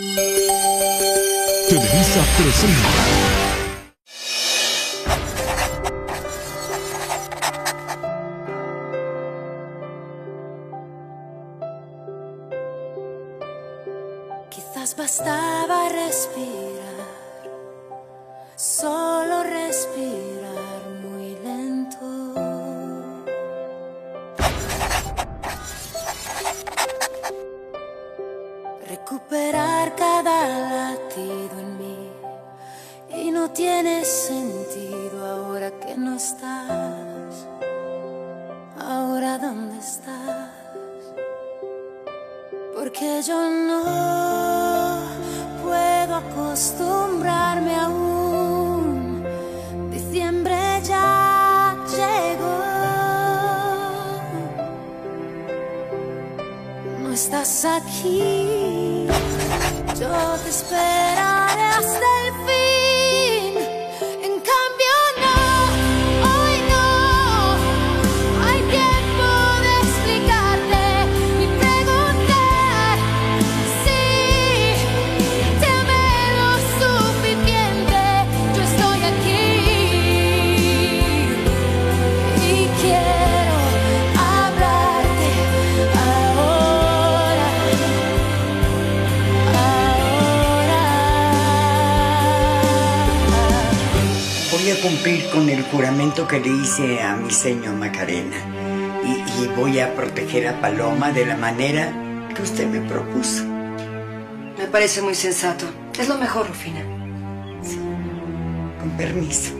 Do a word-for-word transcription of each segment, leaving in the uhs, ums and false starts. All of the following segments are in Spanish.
Televisa presenta. Quizás bastaba respirar, solo respirar muy lento. Recuperar cada latido en mí, y no tiene sentido ahora que no estás. Ahora ¿dónde estás? Porque yo no puedo acostumbrarme aún. Diciembre ya llegó. No estás aquí, yo te esperaré hasta el fin. En cambio no, hoy no hay tiempo de explicarte ni preguntar si te amé lo suficiente. Yo estoy aquí y quiero hablarte ahora, ahora. Voy a cumplir con el juramento que le hice a mi señor Macarena y, y voy a proteger a Paloma de la manera que usted me propuso. Me parece muy sensato. Es lo mejor, Rufina. Sí. Con permiso.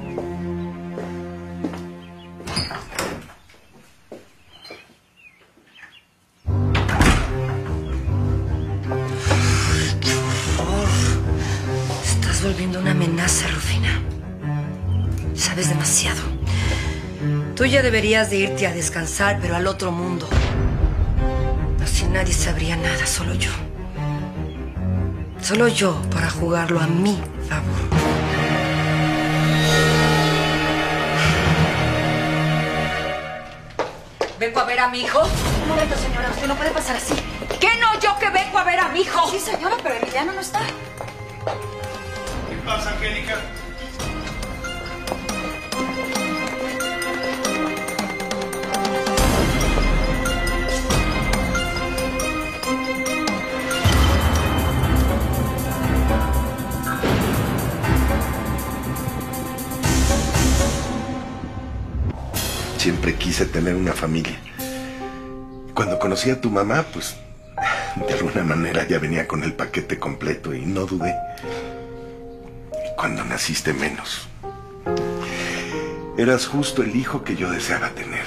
Estás volviendo una amenaza, Rufina. Sabes demasiado. Tú ya deberías de irte a descansar, pero al otro mundo. Así nadie sabría nada, solo yo. Solo yo para jugarlo a mi favor. ¿Vengo a ver a mi hijo? Un momento, señora, usted no puede pasar así. ¿Qué no yo que vengo a ver a mi hijo? Sí, señora, pero Emiliano no está. ¿Qué pasa, Angélica? Siempre quise tener una familia. Cuando conocí a tu mamá, pues, de alguna manera ya venía con el paquete completo y no dudé. Y cuando naciste menos. Eras justo el hijo que yo deseaba tener.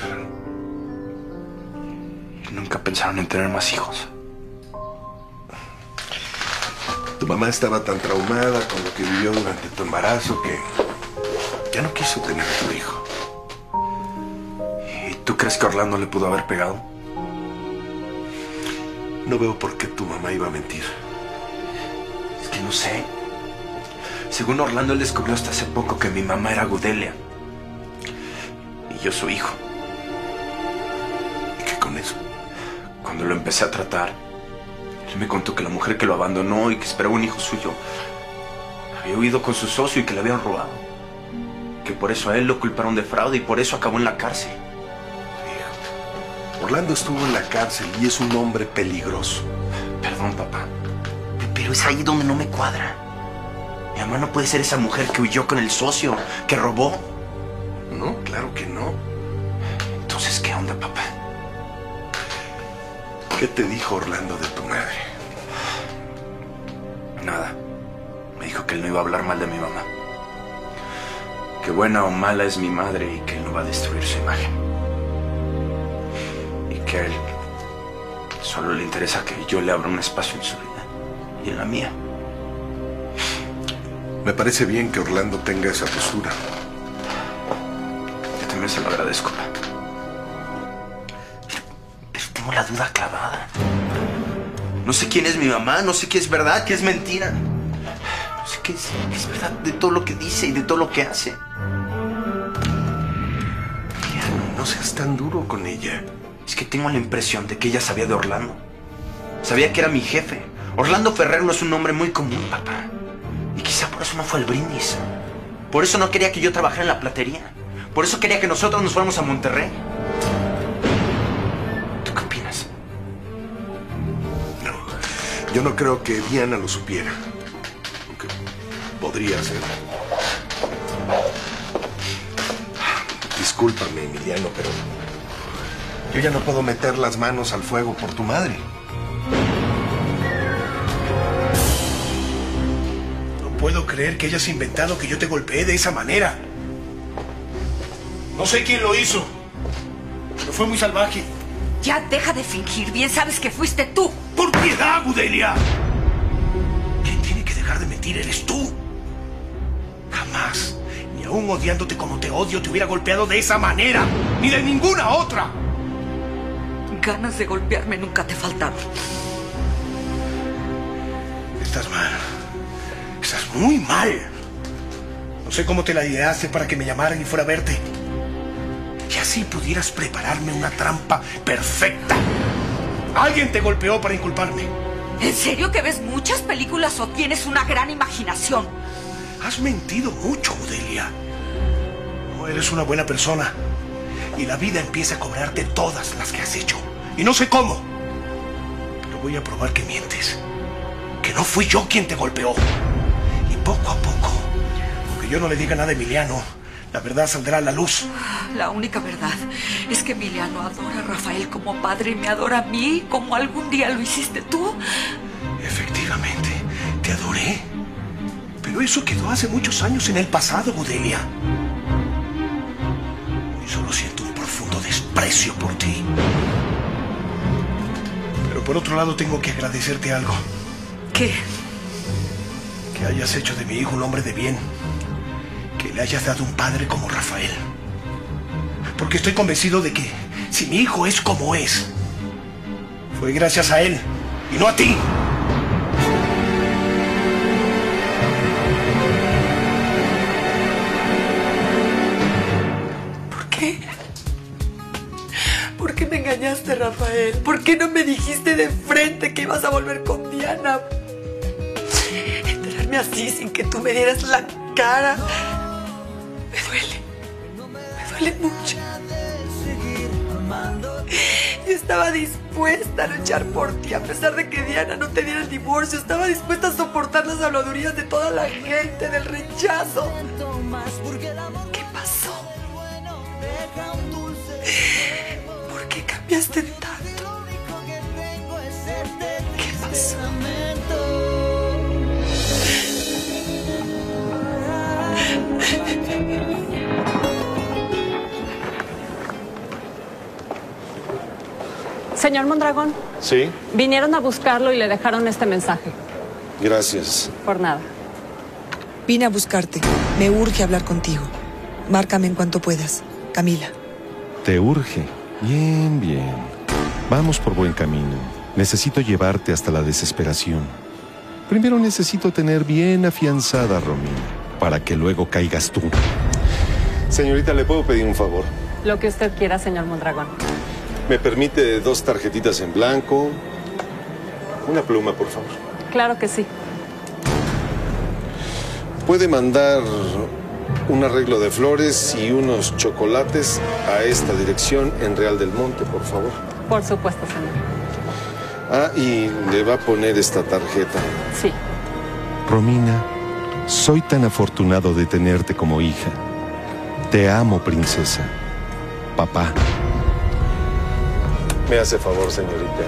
¿Nunca pensaron en tener más hijos? Tu mamá estaba tan traumada con lo que vivió durante tu embarazo que ya no quiso tener a tu hijo. ¿Y tú crees que Orlando le pudo haber pegado? No veo por qué tu mamá iba a mentir. Es que no sé. Según Orlando, él descubrió hasta hace poco que mi mamá era Gudelia. Y yo su hijo. ¿Y qué con eso? Cuando lo empecé a tratar, él me contó que la mujer que lo abandonó y que esperaba un hijo suyo había huido con su socio y que le habían robado. Que por eso a él lo culparon de fraude y por eso acabó en la cárcel. Orlando estuvo en la cárcel y es un hombre peligroso. Perdón, papá, pero es ahí donde no me cuadra. Mi mamá no puede ser esa mujer que huyó con el socio, que robó. No, claro que no. Entonces, ¿qué onda, papá? ¿Qué te dijo Orlando de tu madre? Nada. Me dijo que él no iba a hablar mal de mi mamá. Que buena o mala es mi madre y que él no va a destruir su imagen. Y que a él solo le interesa que yo le abra un espacio en su vida y en la mía. Me parece bien que Orlando tenga esa postura. Yo también se lo agradezco. Pero, pero tengo la duda clavada. No sé quién es mi mamá, no sé qué es verdad, qué es mentira. No sé qué es, qué es verdad de todo lo que dice y de todo lo que hace. No seas tan duro con ella. Es que tengo la impresión de que ella sabía de Orlando. Sabía que era mi jefe. Orlando Ferrer no es un nombre muy común, papá. Y quizá por eso no fue al brindis. Por eso no quería que yo trabajara en la platería. Por eso quería que nosotros nos fuéramos a Monterrey. ¿Tú qué opinas? No, yo no creo que Diana lo supiera. Aunque podría ser. Discúlpame, Emiliano, pero yo ya no puedo meter las manos al fuego por tu madre. No puedo creer que hayas inventado que yo te golpeé de esa manera. No sé quién lo hizo, pero fue muy salvaje. Ya deja de fingir. Bien sabes que fuiste tú. ¡Por piedad, Gudelia! Quien tiene que dejar de mentir eres tú. Jamás, ni aún odiándote como te odio, te hubiera golpeado de esa manera. Ni de ninguna otra. Ganas de golpearme nunca te faltaron. Estás mal. Estás muy mal. No sé cómo te la ideaste para que me llamaran y fuera a verte. Y así pudieras prepararme una trampa perfecta. Alguien te golpeó para inculparme. ¿En serio que ves muchas películas o tienes una gran imaginación? Has mentido mucho, Gudelia. No eres una buena persona. Y la vida empieza a cobrarte todas las que has hecho. Y no sé cómo. Pero voy a probar que mientes. Que no fui yo quien te golpeó. Y poco a poco, aunque yo no le diga nada a Emiliano, la verdad saldrá a la luz. La única verdad es que Emiliano adora a Rafael como padre y me adora a mí como algún día lo hiciste tú. Efectivamente, te adoré. Pero eso quedó hace muchos años en el pasado, Gudelia. Hoy solo siento un profundo desprecio por ti. Pero por otro lado tengo que agradecerte algo. ¿Qué? Que hayas hecho de mi hijo un hombre de bien. Que le hayas dado un padre como Rafael. Porque estoy convencido de que si mi hijo es como es, fue gracias a él y no a ti. ¿Por qué? ¿Por qué me engañaste, Rafael? ¿Por qué no me dijiste de frente que ibas a volver con Diana? Enterarme así sin que tú me dieras la cara. Me duele, me duele mucho. Yo estaba dispuesta a luchar por ti, a pesar de que Diana no te diera el divorcio. Estaba dispuesta a soportar las habladurías de toda la gente, del rechazo. ¿Qué pasó? ¿Por qué cambiaste tanto? ¿Qué pasó? Señor Mondragón. Sí. Vinieron a buscarlo y le dejaron este mensaje. Gracias. Por nada. Vine a buscarte. Me urge hablar contigo. Márcame en cuanto puedas. Camila. ¿Te urge? Bien, bien. Vamos por buen camino. Necesito llevarte hasta la desesperación. Primero necesito tener bien afianzada a Romina, para que luego caigas tú. Señorita, ¿le puedo pedir un favor? Lo que usted quiera, señor Mondragón. ¿Me permite dos tarjetitas en blanco? Una pluma, por favor. Claro que sí. ¿Puede mandar un arreglo de flores y unos chocolates a esta dirección en Real del Monte, por favor? Por supuesto, señor. Ah, y le va a poner esta tarjeta. Sí. Romina, soy tan afortunado de tenerte como hija. Te amo, princesa. Papá. Me hace favor, señorita.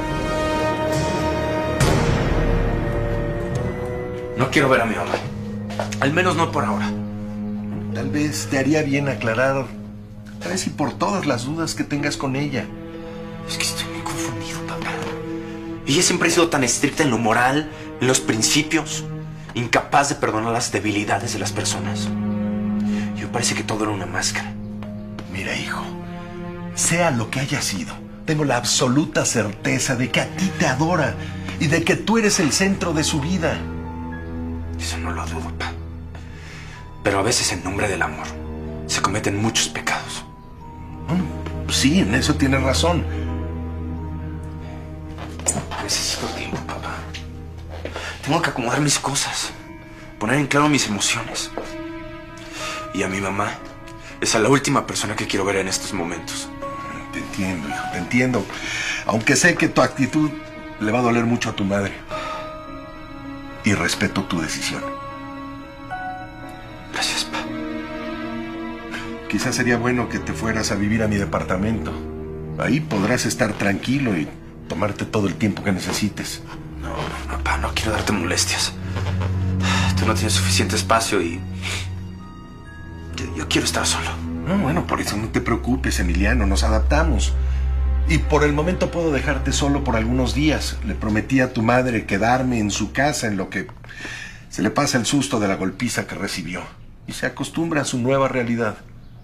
No quiero ver a mi mamá. Al menos no por ahora. Tal vez te haría bien aclarar, tal vez y por todas las dudas que tengas con ella. Es que estoy muy confundido, papá. Ella siempre ha sido tan estricta en lo moral, en los principios, incapaz de perdonar las debilidades de las personas. Yo parece que todo era una máscara. Mira, hijo, sea lo que haya sido, tengo la absoluta certeza de que a ti te adora y de que tú eres el centro de su vida. Eso no lo dudo, papá. Pero a veces en nombre del amor se cometen muchos pecados. Bueno, sí, en eso tienes razón. Necesito tiempo, papá. Tengo que acomodar mis cosas, poner en claro mis emociones. Y a mi mamá es a la última persona que quiero ver en estos momentos. Te entiendo, hijo, te entiendo. Aunque sé que tu actitud le va a doler mucho a tu madre. Y respeto tu decisión. Gracias, pa. Quizás sería bueno que te fueras a vivir a mi departamento. Ahí podrás estar tranquilo y tomarte todo el tiempo que necesites. No, no, pa, no quiero darte molestias. Tú no tienes suficiente espacio y... Yo, yo quiero estar solo. No, bueno, por eso no te preocupes, Emiliano, nos adaptamos. Y por el momento puedo dejarte solo por algunos días. Le prometí a tu madre quedarme en su casa en lo que se le pasa el susto de la golpiza que recibió. Y se acostumbra a su nueva realidad.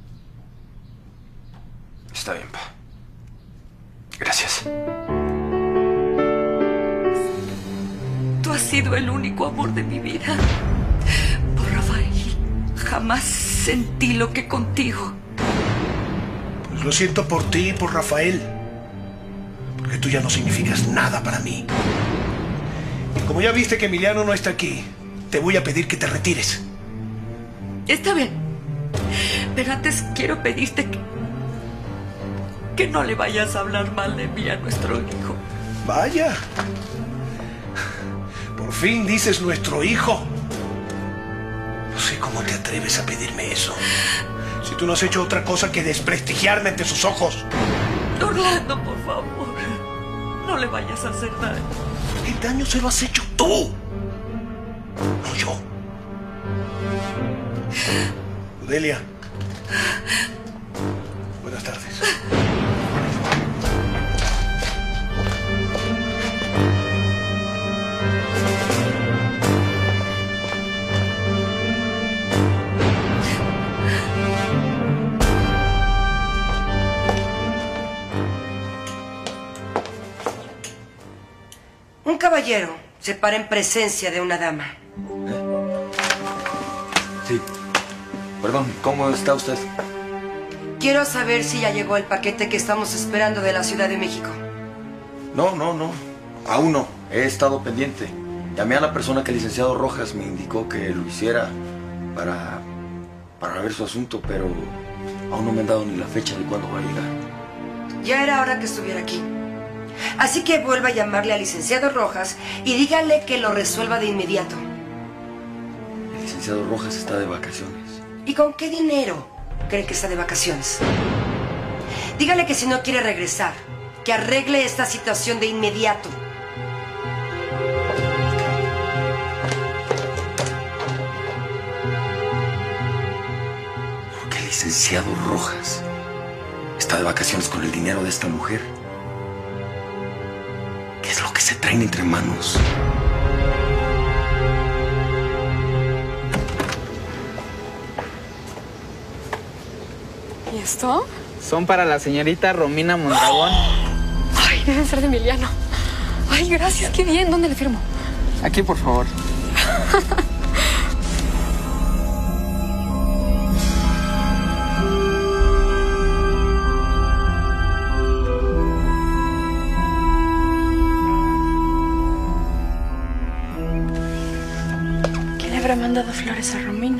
Está bien, pa. Gracias. Tú has sido el único amor de mi vida. Por Rafael, jamás sentí lo que contigo. Pues lo siento por ti y por Rafael. Porque tú ya no significas nada para mí. Y como ya viste que Emiliano no está aquí, te voy a pedir que te retires. Está bien. Pero antes quiero pedirte que, que no le vayas a hablar mal de mí a nuestro hijo. Vaya. Por fin dices nuestro hijo. No sé cómo te atreves a pedirme eso. Si tú no has hecho otra cosa que desprestigiarme ante sus ojos. Orlando, por favor. No le vayas a hacer daño. El daño se lo has hecho tú. No yo. Odelia. Buenas tardes. Un caballero se para en presencia de una dama. Sí. Perdón, ¿cómo está usted? Quiero saber si ya llegó el paquete que estamos esperando de la Ciudad de México. No, no, no. Aún no. He estado pendiente. Llamé a la persona que el licenciado Rojas me indicó que lo hiciera para, para ver su asunto, pero aún no me han dado ni la fecha de cuándo va a llegar. Ya era hora que estuviera aquí. Así que vuelva a llamarle al licenciado Rojas y dígale que lo resuelva de inmediato. El licenciado Rojas está de vacaciones. ¿Y con qué dinero cree que está de vacaciones? Dígale que si no quiere regresar, que arregle esta situación de inmediato. ¿Por qué el licenciado Rojas está de vacaciones con el dinero de esta mujer? ¿Qué es lo que se traen entre manos? ¿Y esto? Son para la señorita Romina Mondragón. Ay, deben ser de Emiliano. Ay, gracias, qué bien. ¿Dónde le firmo? Aquí, por favor. ¿Quién le habrá mandado flores a Romina?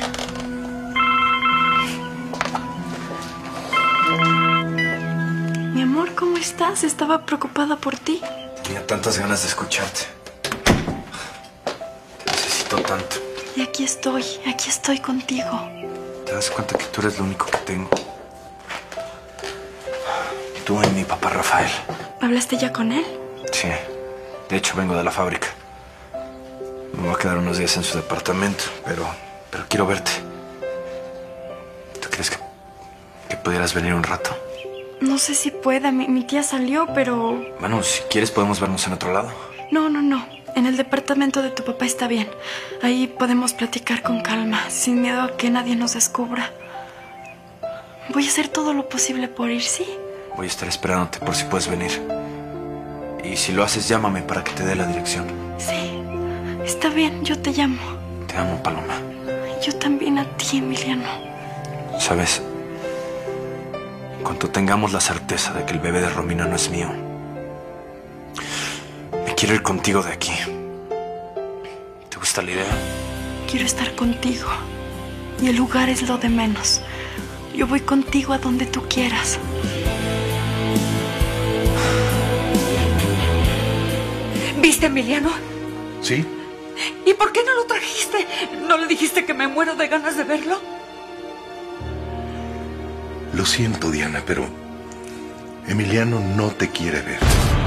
Mi amor, ¿cómo estás? Estaba preocupada por ti. Tenía tantas ganas de escucharte. Te necesito tanto. Y aquí estoy, aquí estoy contigo. ¿Te das cuenta que tú eres lo único que tengo? Tú y mi papá Rafael. ¿Hablaste ya con él? Sí. De hecho, vengo de la fábrica. Me voy a quedar unos días en su departamento, pero, pero quiero verte. ¿Tú crees que, que pudieras venir un rato? No sé si pueda. Mi, mi tía salió, pero... Bueno, si quieres podemos vernos en otro lado. No, no, no. En el departamento de tu papá está bien. Ahí podemos platicar con calma, sin miedo a que nadie nos descubra. Voy a hacer todo lo posible por ir, ¿sí? Voy a estar esperándote por si puedes venir. Y si lo haces, llámame para que te dé la dirección. Sí, está bien, yo te llamo. Te amo, Paloma. Yo también a ti, Emiliano. ¿Sabes? En cuanto tengamos la certeza de que el bebé de Romina no es mío, me quiero ir contigo de aquí. gusta la idea? Quiero estar contigo. Y el lugar es lo de menos. Yo voy contigo a donde tú quieras. ¿Viste a Emiliano? ¿Sí? ¿Y por qué no lo trajiste? ¿No le dijiste que me muero de ganas de verlo? Lo siento, Diana, pero Emiliano no te quiere ver.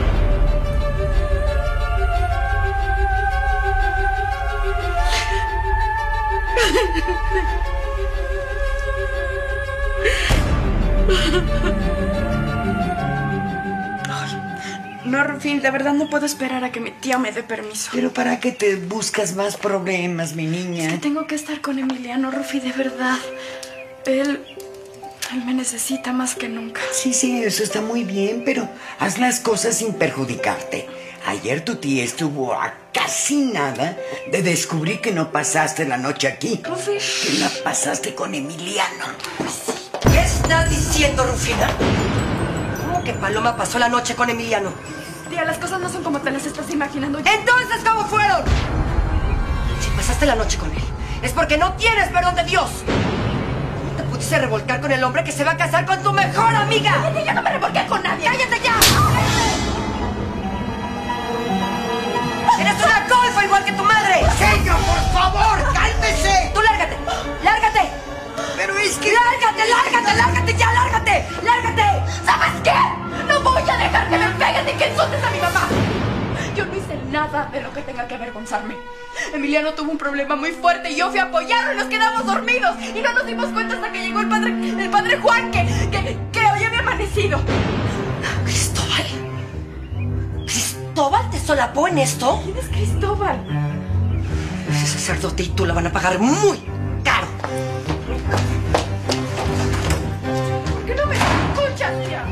No, Rufín, de verdad no puedo esperar a que mi tía me dé permiso. Pero ¿para qué te buscas más problemas, mi niña? Es que tengo que estar con Emiliano, Rufi, de verdad. Él... Él me necesita más que nunca. Sí, sí, eso está muy bien, pero haz las cosas sin perjudicarte. Ayer tu tía estuvo a casi nada de descubrir que no pasaste la noche aquí. Rufi. Que la pasaste con Emiliano. ¿Qué estás diciendo, Rufina? ¿Cómo que Paloma pasó la noche con Emiliano? Tía, las cosas no son como te las estás imaginando. Entonces, ¿cómo fueron? Si pasaste la noche con él, es porque no tienes perdón de Dios. ¿Cómo te pudiste revolcar con el hombre que se va a casar con tu mejor amiga? ¡Cállate! ¡Yo no me revolqué con nadie! ¡Cállate ya! ¡Eres una golfa igual que tu madre! ¡Señor, por favor, cálmese! ¡Tú lárgate! ¡Lárgate! Pero es que... ¡Lárgate, lárgate, lárgate ya, lárgate! ¡Lárgate! ¿Sabes qué? No voy a dejar que me peguen ni que insultes a mi mamá. Yo no hice nada de lo que tenga que avergonzarme. Emiliano tuvo un problema muy fuerte y yo fui a apoyarlo y nos quedamos dormidos. Y no nos dimos cuenta hasta que llegó el padre, el padre Juan, que, que, que hoy había amanecido. ¿Cristóbal? ¿Cristóbal te solapó en esto? ¿Quién es Cristóbal? Ese sacerdote y tú la van a pagar muy caro. ¿Por qué no me escuchas, tía?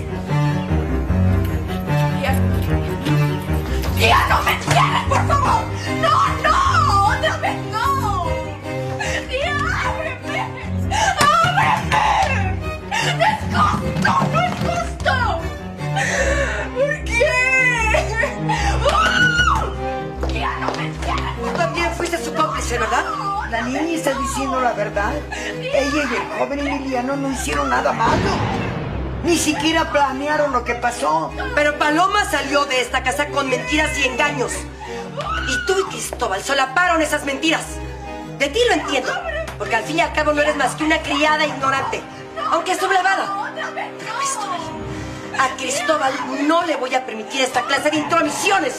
Tía. Tía, no me cierres, por favor. No, no, otra vez no. Tía, ábreme. Ábreme. No es justo, no es justo. ¿Por qué? ¡Oh! Tía, no me cierres. Tú también fuiste su cómplice, ¿verdad? La niña está diciendo la verdad. Ella y el joven Emiliano no hicieron nada malo. Ni siquiera planearon lo que pasó. Pero Paloma salió de esta casa con mentiras y engaños. Y tú y Cristóbal solaparon esas mentiras. De ti lo entiendo, porque al fin y al cabo no eres más que una criada ignorante, aunque sublevada. Pero Cristóbal, a Cristóbal no le voy a permitir esta clase de intromisiones.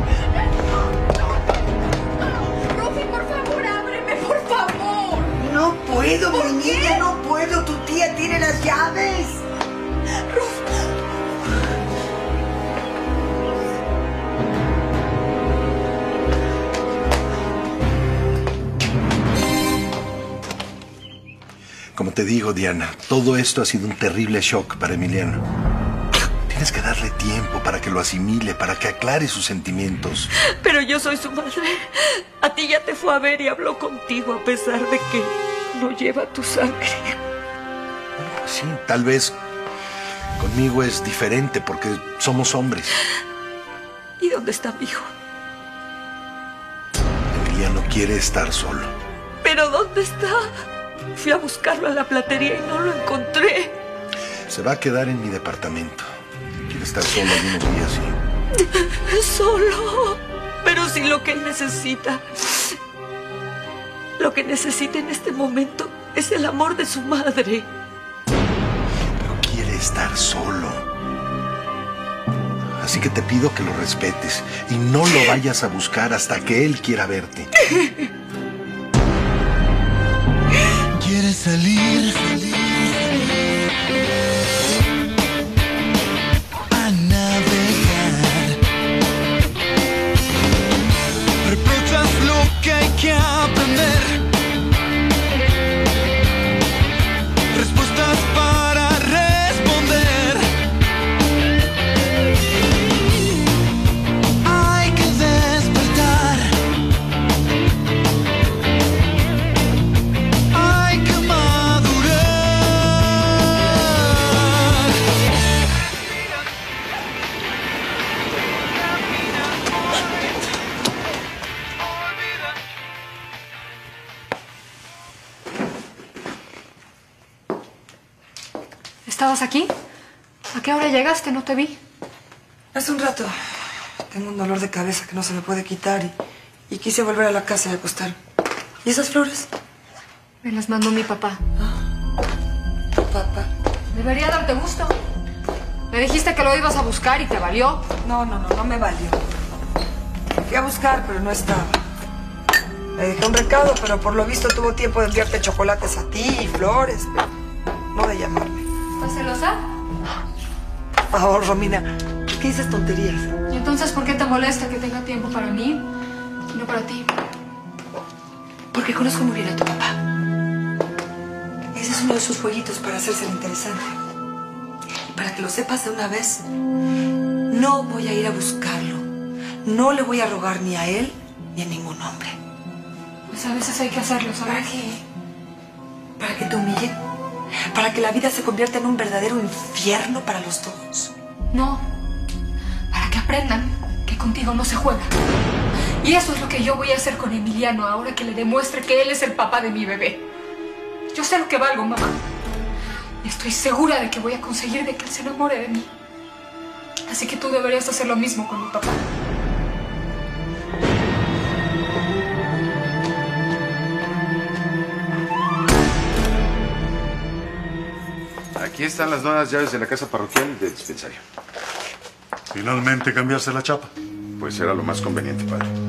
Rufi, por favor, ábreme, por favor. No puedo, mi niña, no puedo. Tu tía tiene las llaves. Como te digo, Diana, todo esto ha sido un terrible shock para Emiliano. Tienes que darle tiempo para que lo asimile, para que aclare sus sentimientos. Pero yo soy su madre. A ti ya te fue a ver y habló contigo a pesar de que no lleva tu sangre. Sí, tal vez conmigo es diferente porque somos hombres. ¿Y dónde está mi hijo? Emiliano quiere estar solo. ¿Pero dónde está? Fui a buscarlo a la platería y no lo encontré. Se va a quedar en mi departamento. Quiere estar solo algunos días, sí. Solo. Pero si lo que él necesita, lo que necesita en este momento es el amor de su madre. Pero quiere estar solo. Así que te pido que lo respetes y no lo vayas a buscar hasta que él quiera verte. ¿Quieres salir? A navegar. Reprochas lo que hay que aprender. Respuestas para responder. Hay que despertar. Hay que madurar. ¿Estabas aquí? ¿A qué hora llegaste? No te vi. Hace un rato. Tengo un dolor de cabeza que no se me puede quitar y, y quise volver a la casa y acostarme. ¿Y esas flores? Me las mandó mi papá. Papá. Debería darte gusto. Me dijiste que lo ibas a buscar y te valió. No, no, no, no me valió. Fui a buscar, pero no estaba. Le dejé un recado, pero por lo visto tuvo tiempo de enviarte chocolates a ti y flores, pero no de llamarme. ¿Estás celosa? Por favor, Romina, ¿por qué dices tonterías? ¿Y entonces por qué te molesta que tenga tiempo para mí y no para ti? Porque conozco muy bien a tu papá. Ese es uno de sus jueguitos para hacerse el interesante. Y para que lo sepas de una vez, no voy a ir a buscarlo. No le voy a rogar ni a él ni a ningún hombre. Pues a veces hay que hacerlo, ¿sabes? ¿Para qué? ¿Para que te humillen? ¿Para que la vida se convierta en un verdadero infierno para los dos? No. Para que aprendan que contigo no se juega. Y eso es lo que yo voy a hacer con Emiliano ahora que le demuestre que él es el papá de mi bebé. Yo sé lo que valgo, mamá. Y estoy segura de que voy a conseguir de que él se enamore de mí. Así que tú deberías hacer lo mismo con mi papá. Aquí están las nuevas llaves de la casa parroquial y del dispensario. ¿Finalmente cambiaste la chapa? Pues era lo más conveniente, padre.